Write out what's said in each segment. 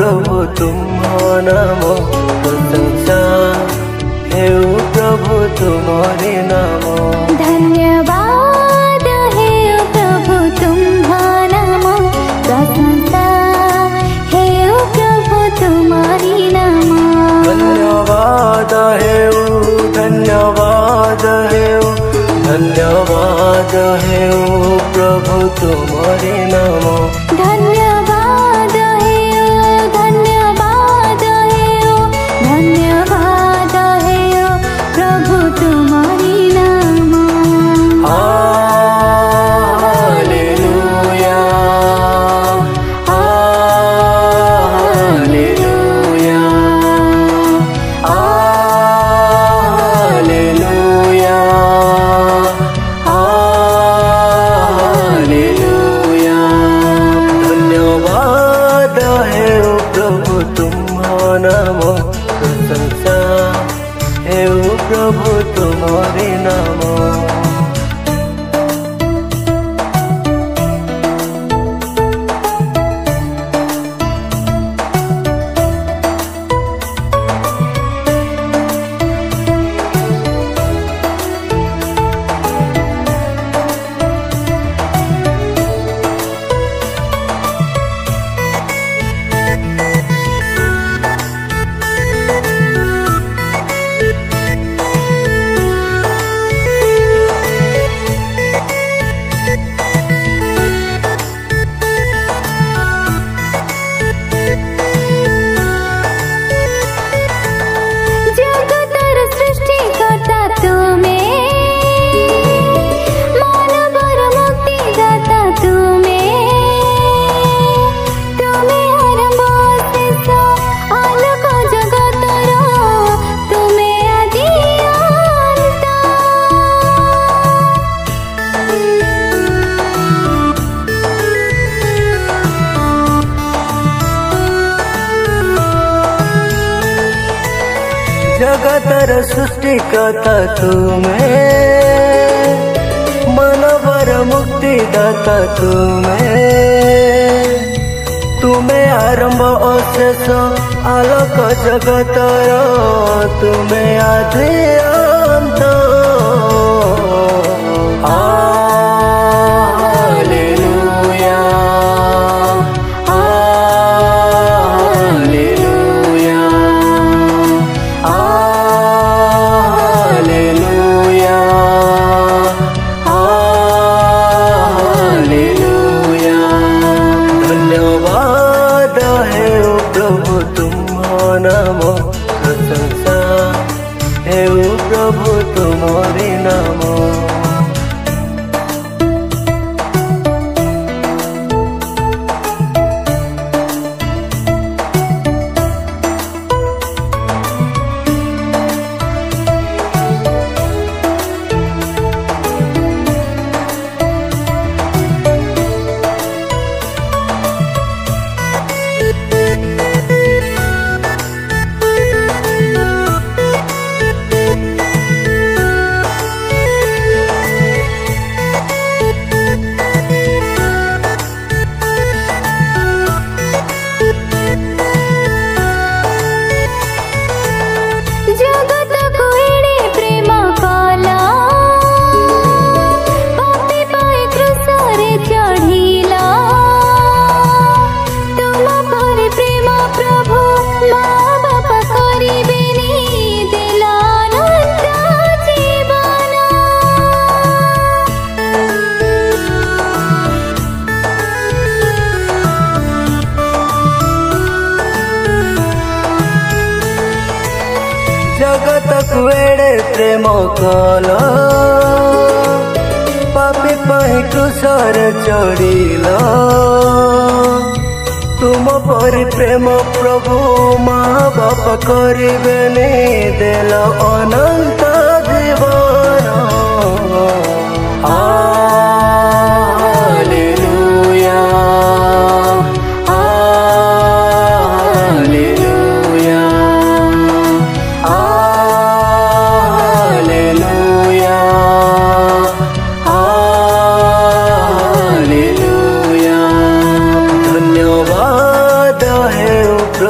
प्रभु तुम नाम प्रशंसा हे प्रभु तुम्हारे नाम। धन्यवाद हे प्रभु तुम्हारा नाम प्रशंसा हे प्रभु तुम्हारी नाम। धन्यवाद हे धन्यवाद हे धन्यवाद हे प्रभु तुम्हारे नाम। धन्यवाद हे धन्यवाद हे धन्यवाद हे प्रभु तुम्हारी नाम। Hallelujah hallelujah hallelujah hallelujah. धन्यवाद हे प्रभु तुम्हारा नाम प्रशंसा हे प्रभु तुम्हारे नाम। जगतर सृष्टिकर्ता तुम्हें, मानवर मुक्तिदाता तुम्हें आरंभ अशेष आलोक जगतर तुम्हें आदि अंत। Hallelujah hallelujah hallelujah hallelujah. धन्यवाद हे प्रभु तुम्हारा नाम प्रशंसा हे प्रभु तुम्हारे नाम। जगत कुएड़े प्रेम कल पापी पाई क्रूसर चढ़िल। तुम परि प्रेम प्रभु माँ बाप करिबेनि देल अनंत जीवन। Hallelujah hallelujah hallelujah hallelujah. धन्यवाद हे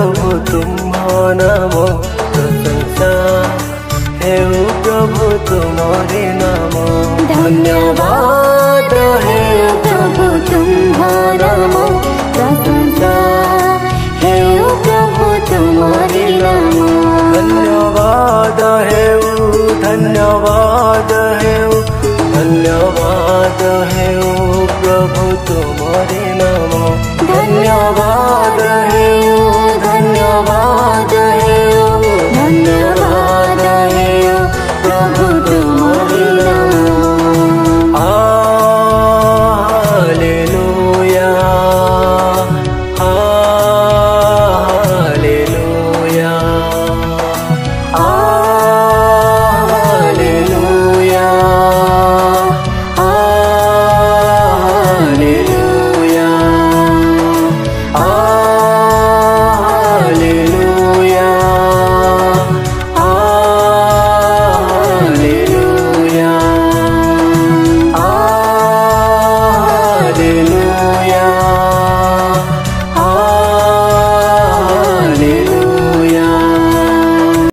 नाम प्रशंसा हेउ प्रभु तुम्हारे नाम धन्यवाद हे प्रभु तुम्हारा नाम प्रशंसा हेउ प्रभु तुम्हारे नाम धन्यवाद हेउ धन्यवाद हेउ धन्यवाद हे